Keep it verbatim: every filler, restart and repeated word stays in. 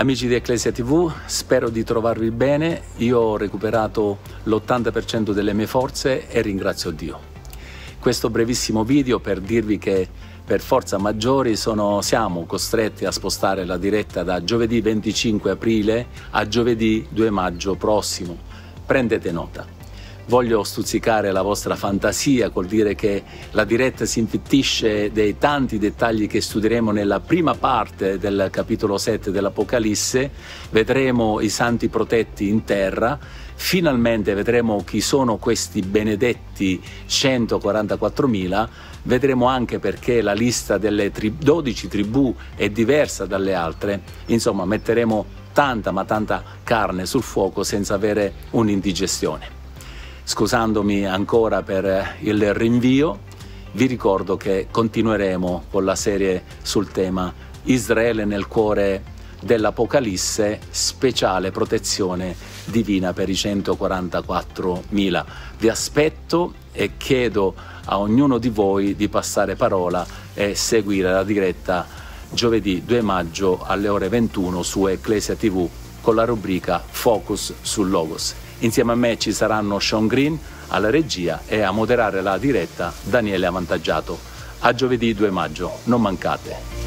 Amici di Ecclesia tivù, spero di trovarvi bene. Io ho recuperato l'ottanta per cento delle mie forze e ringrazio Dio. Questo brevissimo video per dirvi che per forza maggiori sono, siamo costretti a spostare la diretta da giovedì venticinque aprile a giovedì due maggio prossimo. Prendete nota. Voglio stuzzicare la vostra fantasia col dire che la diretta si infittisce dei tanti dettagli che studieremo nella prima parte del capitolo sette dell'Apocalisse. Vedremo i santi protetti in terra, finalmente vedremo chi sono questi benedetti centoquarantaquattromila, vedremo anche perché la lista delle tri- dodici tribù è diversa dalle altre. Insomma, metteremo tanta ma tanta carne sul fuoco senza avere un'indigestione. Scusandomi ancora per il rinvio, vi ricordo che continueremo con la serie sul tema Israele nel cuore dell'Apocalisse, speciale protezione divina per i centoquarantaquattromila. Vi aspetto e chiedo a ognuno di voi di passare parola e seguire la diretta giovedì due maggio alle ore ventuno su Ecclesia tivù con la rubrica Focus sul Logos. Insieme a me ci saranno Sean Green alla regia e a moderare la diretta Daniele Avantaggiato. A giovedì due maggio, non mancate.